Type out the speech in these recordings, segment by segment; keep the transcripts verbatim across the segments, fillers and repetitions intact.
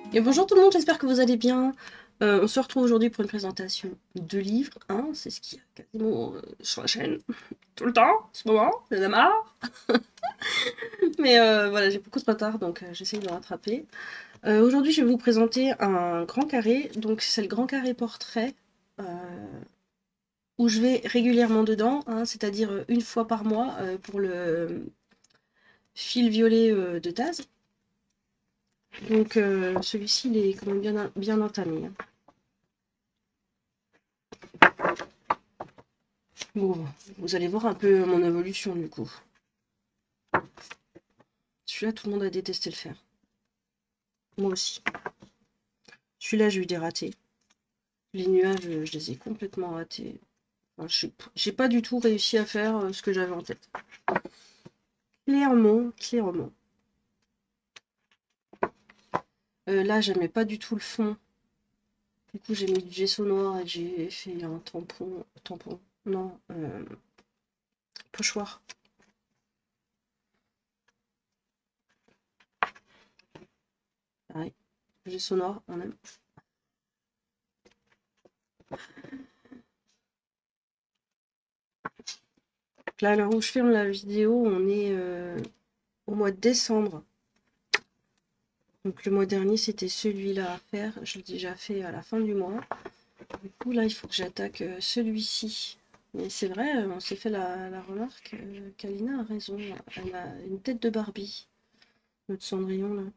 Et bonjour tout le monde, j'espère que vous allez bien. Euh, on se retrouve aujourd'hui pour une présentation de livres, hein, c'est ce qu'il y a quasiment euh, sur la chaîne tout le temps, en ce moment, j'en ai marre. Mais euh, voilà, j'ai beaucoup de retard, donc euh, j'essaye de me rattraper. Euh, aujourd'hui, je vais vous présenter un grand carré, donc c'est le grand carré portrait, euh, où je vais régulièrement dedans, hein, c'est-à-dire euh, une fois par mois euh, pour le fil violet euh, de Taz. Donc euh, celui-ci, il est quand même bien, bien entamé, hein. Bon, vous allez voir un peu mon évolution du coup. Celui-là, tout le monde a détesté le faire. Moi aussi. Celui-là, j'ai eu des ratés. Les nuages, je les ai complètement ratés. Enfin, j'ai pas du tout réussi à faire euh, ce que j'avais en tête. Clairement, clairement. Euh, là, j'aimais pas du tout le fond. Du coup, j'ai mis du gesso noir et j'ai fait un tampon. Tampon. Non, euh, pochoir. Pareil. Gesso noir, on aime. Là, à l'heure où je filme la vidéo, on est euh, au mois de décembre. Donc le mois dernier, c'était celui-là à faire. Je l'ai déjà fait à la fin du mois. Du coup, là, il faut que j'attaque euh, celui-ci. Mais c'est vrai, euh, on s'est fait la, la remarque, euh, qu'Alina a raison. Elle a une tête de Barbie, notre Cendrillon, là.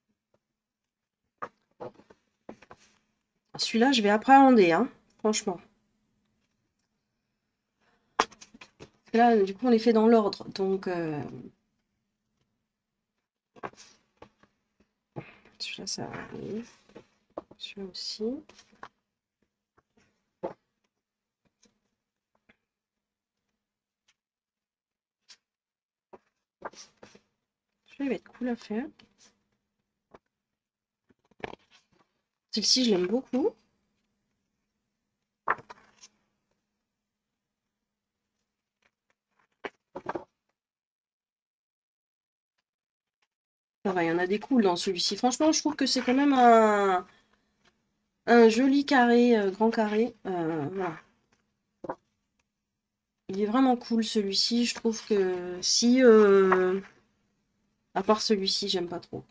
Celui-là, je vais appréhender, hein, franchement. Là, du coup, on les fait dans l'ordre. Donc, euh, celui-là, ça va aller. Celui-là aussi. Celui-là, il va être cool à faire. Celle-ci, je l'aime beaucoup. Ça va, il y en a des cools dans celui-ci. Franchement, je trouve que c'est quand même un, un joli carré, euh, grand carré. Euh, voilà. Il est vraiment cool celui-ci. Je trouve que si... Euh, à part celui-ci, j'aime pas trop.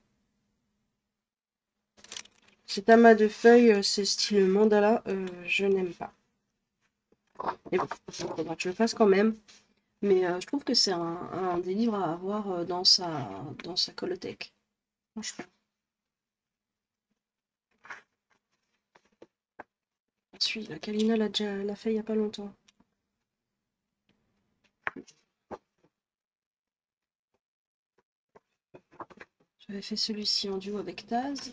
Cet amas de feuilles, euh, c'est style mandala, euh, je n'aime pas. Mais bon, il faudra que je le fasse quand même. Mais euh, je trouve que c'est un, un des livres à avoir euh, dans sa, dans sa colothèque. Franchement. Celui-là, Kalina l'a déjà l'a fait il y a pas longtemps. J'avais fait celui-ci en duo avec Taz.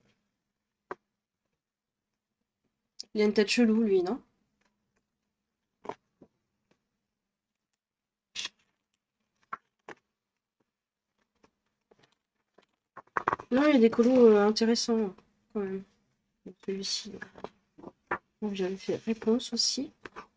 Il a une tête chelou, lui, non? Non, il y a des colos euh, intéressants, quand même. Celui-ci. Donc, j'avais fait Réponse aussi.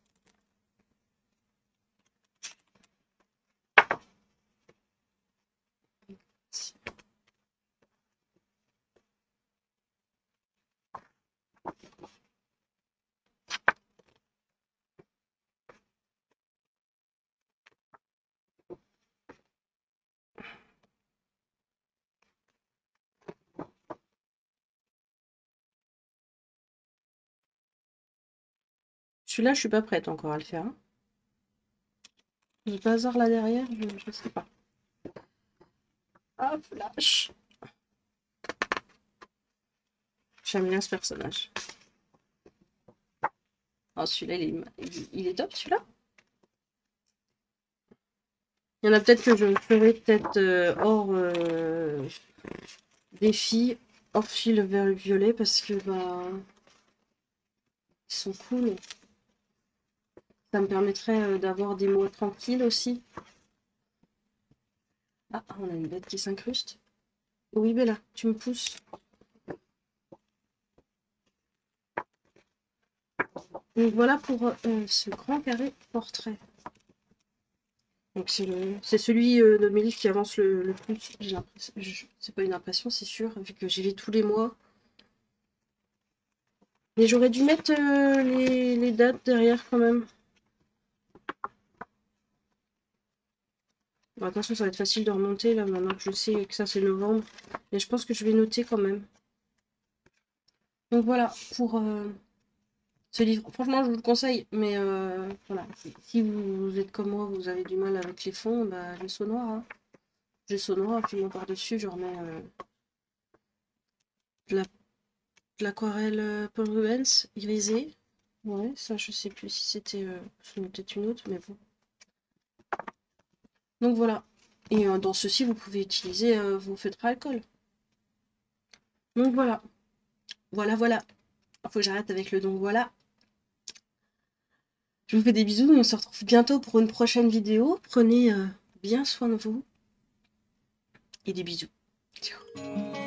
Celui-là, je suis pas prête encore à le faire, hein. J'ai pas hasard là derrière, je, je sais pas. Ah, Flash. J'aime bien ce personnage. Oh, celui-là, il est, il, il est top, celui-là. Il y en a peut-être que je ferai peut-être euh, hors euh, défi, hors fil vers violet, parce que bah, ils sont cool. Ça me permettrait euh, d'avoir des mots tranquilles aussi. Ah, on a une bête qui s'incruste. Oui, Bella, tu me pousses. Donc voilà pour euh, ce grand carré portrait. Donc c'est le, c'est celui euh, de mes livres qui avance le, le plus. J'ai l'impression, c'est pas une impression, c'est sûr, vu que j'y vais tous les mois. Mais j'aurais dû mettre euh, les, les dates derrière quand même. Bon, attention, ça va être facile de remonter là maintenant que je sais que ça c'est novembre. Mais je pense que je vais noter quand même. Donc voilà pour euh, ce livre. Franchement, je vous le conseille. Mais euh, voilà, si vous êtes comme moi, vous avez du mal avec les fonds, bah, gesso noir. Hein. Gesso noir, puis moi par-dessus, je remets euh, de la de l'aquarelle euh, Paul Rubens, irisée. Ouais, ça je sais plus si c'était euh, peut-être une autre, mais bon. Donc voilà. Et euh, dans ceci, vous pouvez utiliser euh, vos feutres à alcool. Donc voilà. Voilà, voilà. Il faut que j'arrête avec le donc voilà. Je vous fais des bisous. On se retrouve bientôt pour une prochaine vidéo. Prenez euh, bien soin de vous. Et des bisous. Ciao.